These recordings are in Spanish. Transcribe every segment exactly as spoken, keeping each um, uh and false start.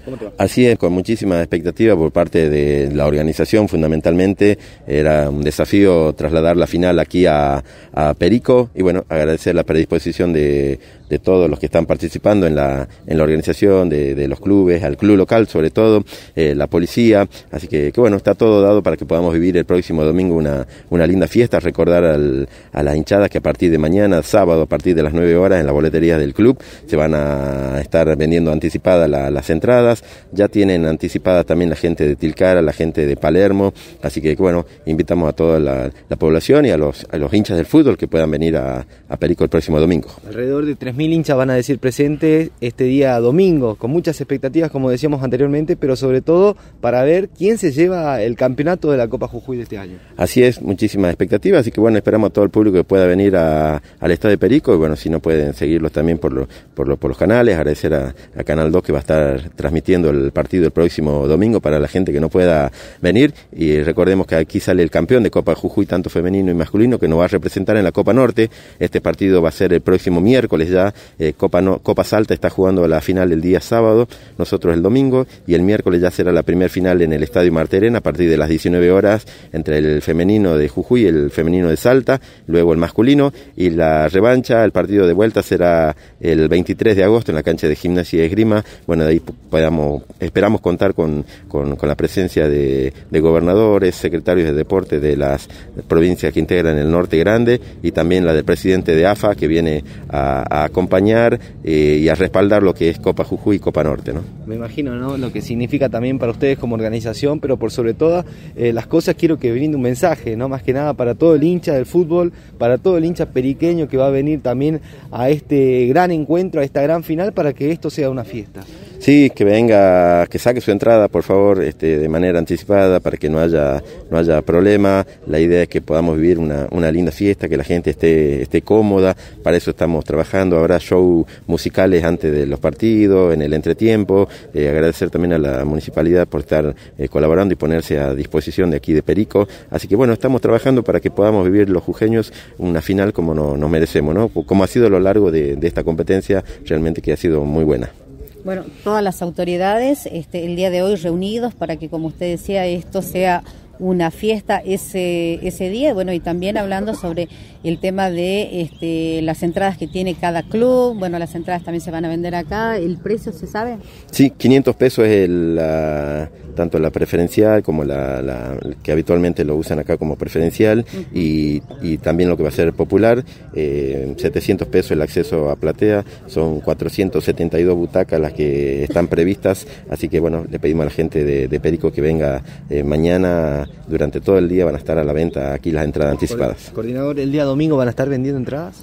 ¿Cómo te va? Así es, con muchísima expectativa por parte de la organización, fundamentalmente. Era un desafío trasladar la final aquí a, a Perico y bueno, agradecer la predisposición de, de todos los que están participando en la, en la organización, de, de los clubes, al club local sobre todo, eh, la policía, así que, que bueno, está todo dado para que podamos vivir el próximo domingo una, una linda fiesta, recordar al, a las hinchadas que a partir de mañana, sábado, a partir de las nueve horas en la boletería del club, se van a estar vendiendo anticipadas la, las entradas, ya tienen anticipadas también la gente de Tilcara, la gente de Palermo, así que bueno, invitamos a toda la, la población y a los, a los hinchas del fútbol que puedan venir a, a Perico el próximo domingo. Alrededor de tres mil hinchas van a decir presentes este día domingo, con muchas expectativas como decíamos anteriormente, pero sobre todo para ver quién se lleva el campeonato de la Copa Jujuy de este año. Así es, muchísimas expectativas, así que bueno, esperamos a todo el público que pueda venir a, al estadio de Perico y bueno, si no pueden seguirlos también por, lo, por, lo, por los canales, agradecer a, a Canal dos que va a estar transmitiendo el partido el próximo domingo para la gente que no pueda venir y recordemos que aquí sale el campeón de Copa Jujuy, tanto femenino y masculino, que nos va a representar en la Copa Norte. Este partido va a ser el próximo miércoles ya, eh, Copa, no, Copa Salta está jugando la final el día sábado, nosotros el domingo, y el miércoles ya será la primer final en el Estadio Marterena a partir de las diecinueve horas entre el femenino de Jujuy y el femenino de Salta, luego el masculino, y la revancha, el partido de vuelta será el veintitrés de agosto en la cancha de Gimnasia y Esgrima. Bueno, de ahí podamos, esperamos contar con, con, con la presencia de, de gobernadores, secretarios de deporte de las provincias que integran el Norte Grande y también la del presidente de A F A que viene a, a acompañar eh, y a respaldar lo que es Copa Jujuy y Copa Norte, ¿no? Me imagino, ¿no?, lo que significa también para ustedes como organización, pero por sobre todo eh, las cosas quiero que brinde un mensaje, ¿no?, más que nada para todo el hincha del fútbol, para todo el hincha periqueño que va a venir también a este gran encuentro, a esta gran final, para que esto sea una fiesta. Sí, que venga, que saque su entrada, por favor, este, de manera anticipada para que no haya no haya problema. La idea es que podamos vivir una, una linda fiesta, que la gente esté esté cómoda. Para eso estamos trabajando. Habrá show musicales antes de los partidos, en el entretiempo. Eh, agradecer también a la municipalidad por estar eh, colaborando y ponerse a disposición de aquí de Perico. Así que bueno, estamos trabajando para que podamos vivir los jujeños una final como no, nos merecemos, ¿no? Como ha sido a lo largo de, de esta competencia, realmente que ha sido muy buena. Bueno, todas las autoridades este, el día de hoy reunidos para que, como usted decía, esto sea una fiesta ese ese día, bueno, y también hablando sobre el tema de este, las entradas que tiene cada club. Bueno, las entradas también se van a vender acá. ¿El precio se sabe? Sí, quinientos pesos es el, la, tanto la preferencial como la, la que habitualmente lo usan acá como preferencial, uh-huh. y, y también lo que va a ser popular, eh, setecientos pesos el acceso a platea, son cuatrocientos setenta y dos butacas las que están previstas, así que bueno, le pedimos a la gente de, de Perico que venga eh, mañana. Durante todo el día van a estar a la venta aquí las entradas anticipadas. Coordinador, ¿el día domingo van a estar vendiendo entradas?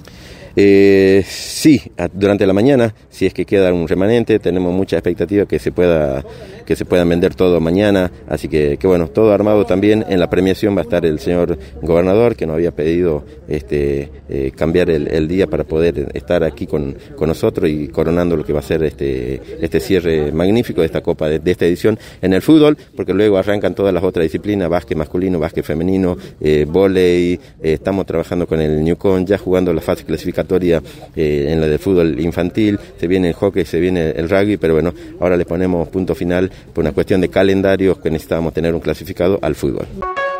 Eh, sí, durante la mañana, si es que queda un remanente, tenemos mucha expectativa que se pueda que se puedan vender todo mañana, así que, que bueno, todo armado también. En la premiación va a estar el señor gobernador que nos había pedido este eh, cambiar el, el día para poder estar aquí con, con nosotros y coronando lo que va a ser este este cierre magnífico de esta copa, de, de esta edición en el fútbol, porque luego arrancan todas las otras disciplinas, básquet masculino, básquet femenino, eh, vóley, eh, estamos trabajando con el Newcon, ya jugando la fase clasificatoria eh, en la del fútbol infantil, se viene el hockey, se viene el rugby, pero bueno, ahora le ponemos punto final por una cuestión de calendario que necesitábamos tener un clasificado al fútbol.